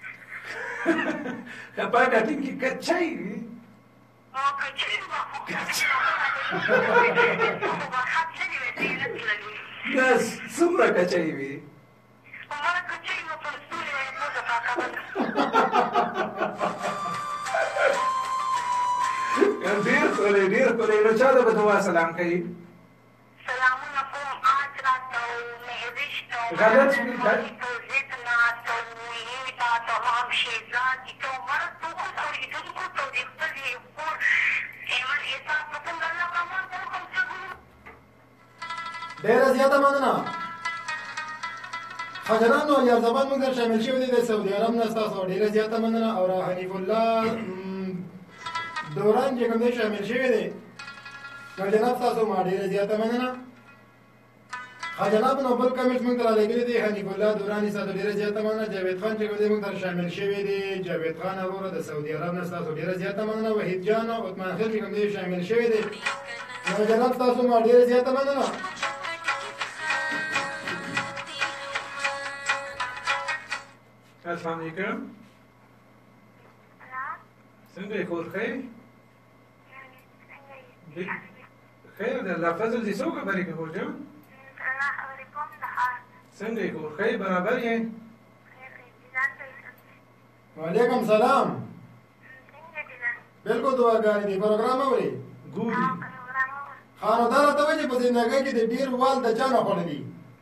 خپه ډاټینګ کې کچای وي. او کچای وه خو کچای خو خط نه دي ویسې نه تللي. دا څومره کچای وي؟ ما کچای وه پر ستوري وه یې پوزه پاکوله. ډېر ښکلی ډېر ښکلی. نو چا ته به دعا سلام کوي؟ سلامونه کوم آج راته او مهوش ته او غلط شي ته ضد ناست او مهمې ته ته هم شهزادي ته عمر ته خو اورېدونکو ته د خپلې کور ایمن احساس په کوم ډول کمان ته کوم څه ډېره زیاته مننه. خجرانو یار زبان موږ در شامل شوي دي د سعودي عرب نه. ستاسو ډېره زیاته مننه. او را حنیف الله دوران چې کوم دی شامل شوي دی نو جناب تاسو ما ډېره زیاته مننه. ښه جناب نو بل کمنټ موږ ته رالیږلی دی حنیف الله دوراني ستاسو ډېره زیاته مننه. جاوید خان چې کوم دی موږ ته شامل شوي دی جاوید خان وروره د سعودي عرب نه ستاسو ډېره زیاته مننه. وحید جان او عثمان خیل چې کوم دی شامل شوي دی نو جناب تاسو ما ډېره زیاته مننه. السلام علیکم. څنګه یې کور ښه یې؟ خیر دی الله فضل دې څو خبرې کوي خورجان؟ څنګه یې کور ښه یې برابر یې؟ وعلیکم سلام. بالکل دعاګانې دي. پروګرام اورې؟ ګوري. ښه نو دا راته وایي چې په زندګۍ کې د ډېر وال د چا نه خوړلي؟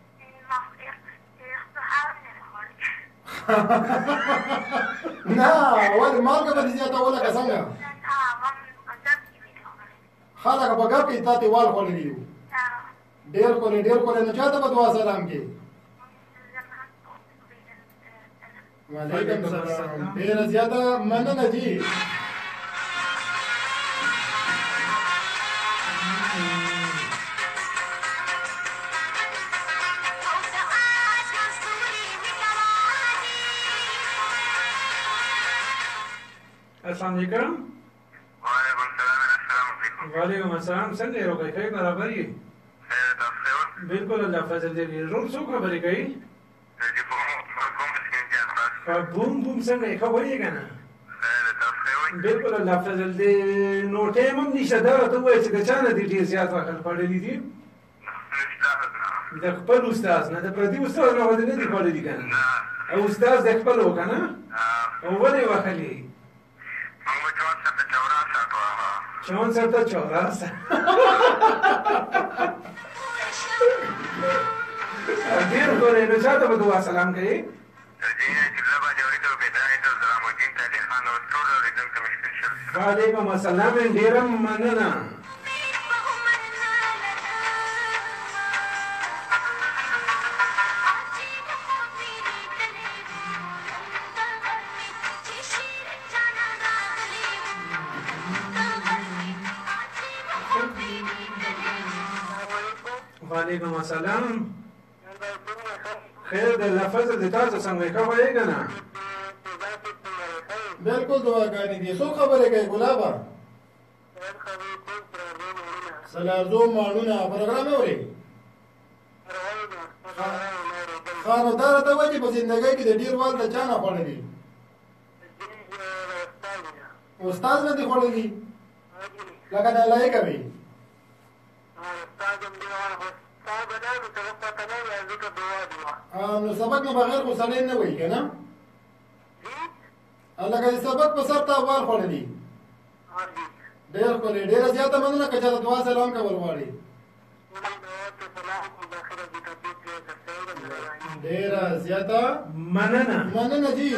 نه ولې مالګه به دې زیاتوله که څنګه؟ ښه لکه په ګپ کې تا تې وال خوړلي یو. ډېر ښکلی ډېر ښکلی. نو چا ته به دعا سلام کې؟ وعلیکم سلام. ډېره زیاته مننه جي. السلام علیکم. وعلیکم السلام. السلام علیکم. وعلیکم السلام. څنګه یې روغی ښه یې برابر یې؟ خیر تاسو ښه یاست؟ بالکل الله فضل دې وي. ورور څو خبرې کوي؟ بوم بوم څنګه یې ښه وایې که نه؟ بالکل الله فضل دې. نو ټایم هم نشته. دا راته ووایه چې د چا نه دې ډېر زیات وخت خوړلي دي؟ د خپل استاد نه. د پردي استاد نه خو دې نه دي خوړلي که نه؟ او استاد د خپل و که نه؟ او ولې وهلې؟ چونسد تا چهارصد. ډېر ښکلی. نو چا ته به دعا سلام کوي؟ وعلیکم السلام. ډېره مننه. وعلیکم السلام. خیر دی الله فضل دې. تاسو څنګه یې ښه وایې که نه؟ بالکل دعاګانې دي. څو خبرې کوي ګلابه؟ سلارزو ماڼونه. پروګرام اورې؟ ښه نو دا راته وایي چې په زندګۍ کې د ډېر وال د چا نه خوړلي؟ استاد نه دي خوړلي؟ لکه ډالۍ کوي. نو سبق نه بغیر خو سړی نه وایي که نه؟ لکه د سبق په سر ته وال خوړلي. ډېر ښکلی. ډېره زیاته مننه. که چاته دعا سلام کول غواړي ډېره زیاته مننه. مننه جي.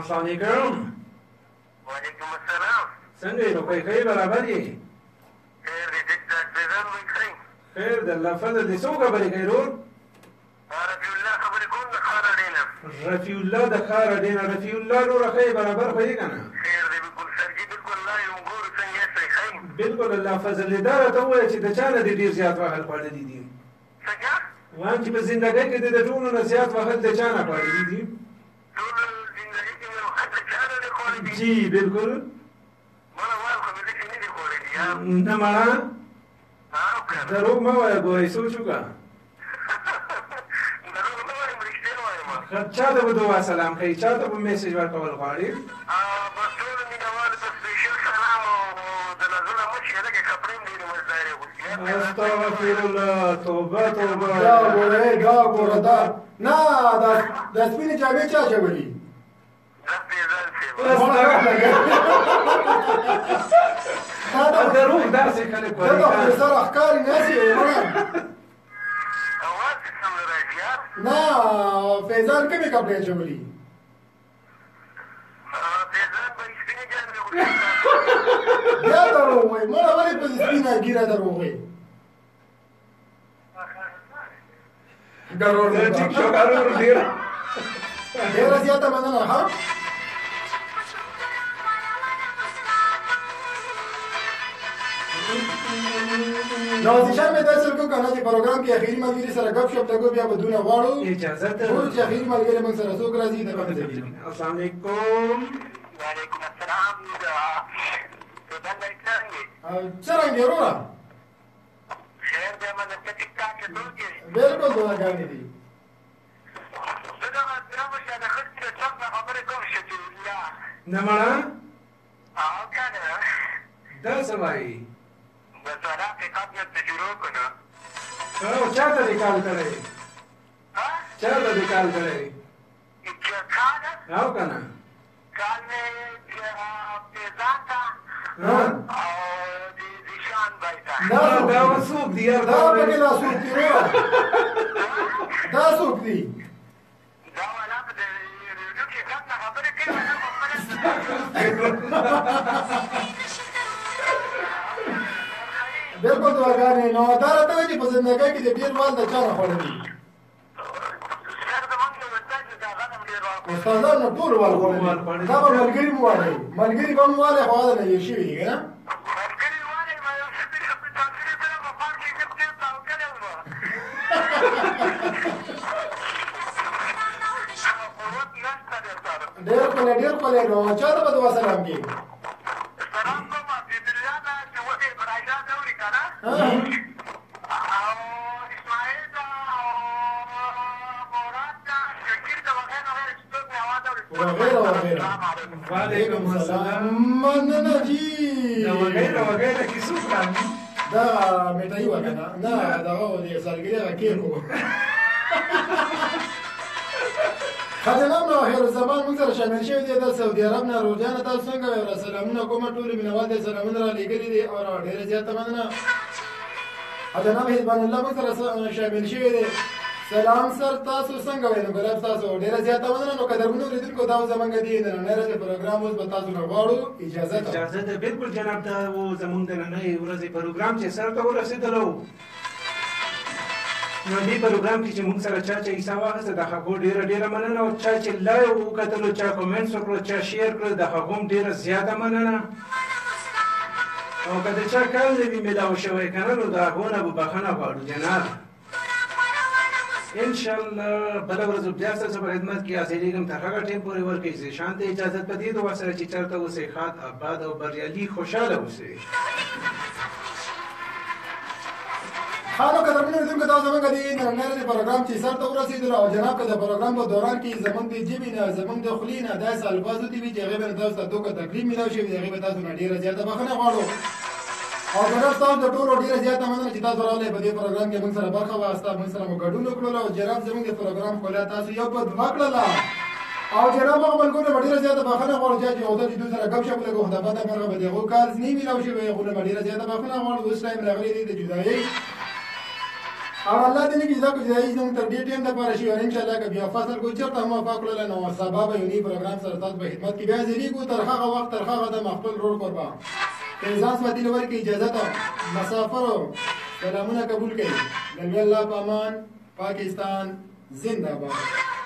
السلام علیکم. وعلیکم السلام. څنګه یې روپۍ ښې برابر یې؟ خیر دی ډاکټر فیضان وایي ښه. خیر د الله فضل دې څو خبرې کوي ورور؟ رفیع الله خبرې کوم د ښار اډې نه. رفیع الله د ښار اډې نه. رفیع الله وروره ښه یې برابر خو یې که نه؟ خیر دی بالکل سرجي بالکل الله یې ګورو څنګه یې ښه. بالکل الله فضل دې دا راته ووایه چې د چا نه دې ډېر زیات وهل خوړلي دي؟ څنګه؟ وایم چې په زندګۍ کې دې د ټولو نه زیات وهل د چا نه خوړلي دي؟ ټول زندګي کې مې وخت د چا نه دي خوړلي. جی بالکل. مړه وایم خو مې داسې نه دي خوړلي یار. نه مړه او که نه دروغ مه وایه ګورئ سوچ وکړه. دروغ نه وایم رښتیا وایم. چا ته به دعا سلام کوي؟ چا ته به میسج ورکول غواړي؟ بس ټولو مینهوالو ته سپیشل سلام او د نظرونه مه چې لږې کپړې مې ډېرې مزدارې اغوستې. استغفر الله. توبه توبه. دا ګوره دا ګوره دا نه دا د سپینې جامې چا اچولي؟ دا فیضان صاحب. دروغ داسې خلک دا د وایي. خپل سره ښکاري ناسې ومړه. اواز دې سم نه راځي یار. نه فیضان کومې کپړې اچولي؟ فیضان به سپینې جامې اغوستې. بیا دروغ وایي مړه ولې په سپینه ګیره دروغ وایي؟ ګرور دی. ټیک شو ګرور ډېر. ډېره زیاته مننه ها. نوازشان مې داسې وکړو که نه چې پروګرام کې اخري ملګري سره ګپ شپ لګو بیا بدونه غواړو. اجازه ده. ټول چې اخري ملګري موږ سره څوک راځي د وخت ځای. السلام علیکم. وعلیکم السلام. فیضان بھائی څنګه یې؟ څرنګه یې وروره؟ خیر دی مننه. ته ټیک ټاک یې ټول کې؟ بالکل دعاګانې دي. زه دغه درمه چې د ښځې د څنګ نه خبرې کوم شفیع الله. نه مړه او که نه دا څه وایي؟ د طلاق قبل ته شروع کړو نو. او چا ته دې کال کړی؟ ها؟ چا ته دې کال کړی؟ چې کال او که نه؟ کال مې فیضان ته ها؟ او د ذیشان بھائی ته. دا دا اوس څوک دي یار؟ دا پکې دا څوک دي وروره؟ دا څوک دي؟ دا والا په د ریډیو کې څنګ نه خبرې کوي نه په خپله. بالکل دعاګانې. نو دا راته وایي چې په زندګۍ کې د ډېر مال د چا نه خوړلي؟ خیر زموږ یو استاد چې د هغه نه ډېر واکو. استادان نه ټول مال خوړلي. دا به ملګري مو والی. ملګري به مو والی خو هغه نه یې شوي که نه؟ ملګري والی ما یو څه پېښه په تاثیر کړې په پارک کې ګپ ټېپ تاوکلی وه. قوت نشته دی سره. ډېر ښکلی ډېر ښکلی. نو چا ته به دعا سلام کوي؟ سلام کوم عبدالله ته چې اوس یې براجان نه اوري که نه. او اسماعیل ته او مراد ته شکیر ته وغیره وغیره چې څوک مې اواز اوري. وغیره وغیره. وعلیکم السلام. مننه جي. دا وغیره وغیره کې څوک راځي؟ دا میټایي وه که نه؟ نه دغه و د سالګرې هغه کیک و. ښه جناب نو خیرالزمان موږ سره شامل شوي دي د سعودي عرب نه. روجانه تاسو څنګه وی؟ را سلامونه کوم. ټولو مینوال دې سلامونه را لېږلي دي او ډېره زیاته مننه. ښه جناب حزبان الله موږ سره شامل شوي دي. سلام سر تاسو څنګه وی؟ نو ګلاب تاسو ډېره زیاته مننه. نو قدرمنو اورېدونکو دا زموږ د نننۍ ورځې پروګرام اوس به تاسو نه غواړو. اجازه ته اجازه ده. بالکل جناب دا و زمونږ د نننۍ ورځې پروګرام چې سر ته ورسېدلو. نو دې پروګرام کې چې موږ سره چا چې حصه واخیسته د هغو ډېره ډېره مننه. او چا چې لایو وکتلو، چا کومنټس وکړو، چا شیر کړو، د هغو هم ډېره زیاته مننه. او که د چا کال نه وي میلاو شوی که نه نو د هغو نه به بخښنه غواړو جناب. انشاءالله بله ورځ بیا ستاسو په خدمت کې حاضرېږم. تر هغه ټایم پورې ورکوئ زیشان ته اجازت په دې دعا سره چې چېرته اوسئ ښاد آباد او بریالي خوشحاله اوسئ. ها نو قدرمنو اورېدونکو دا زموږ د نننۍ ورځې پروګرام چې سر ته ورسېدلو. او جناب که د پروګرام په دوران کې زموږ د ژبې نه زموږ د خولې نه داسې الفاظ وتې وي چې هغې به تاسو ته دوکه تکلیف میلاو شوي د هغې به تاسو نه ډېره زیاته بښنه غواړو. او جناب تاسو د ټولو ډېره زیاته مننه چې تاسو راغلی په دې پروګرام کې موږ سره برخه واخیسته، موږ سره مو ګډون وکړلو. او جناب زموږ د پروګرام ښکلا تاسو یو په دوه کړله. او جناب هغه ملګرو به ډېره زیاته بښنه غواړو چې عودت چې دوی سره ګپ شپ لګو. خو د بده مرغه به د هغو کارز نه میلاو شوی. هغونه به ډېره زیاته بښنه غواړو. اوس ټایم راغلی دی د جدایۍ. او الله دې نه کړي دا کوجایي زموږ تر دې ټایم دپاره شي او انشاءالله که بیا فصل کوو چېرته هم وفا کړله نو سبا به یو نوي پروګرام سره ستاسو په خدمت کې بیا حاضرېږو تر هغه وخت تر هغه دمه خپل ورور قربان که ځان ساتلو ورکړي اجازه ده مسافرو سلامونه قبول کړئ د الله په امان پاکستان زنده باد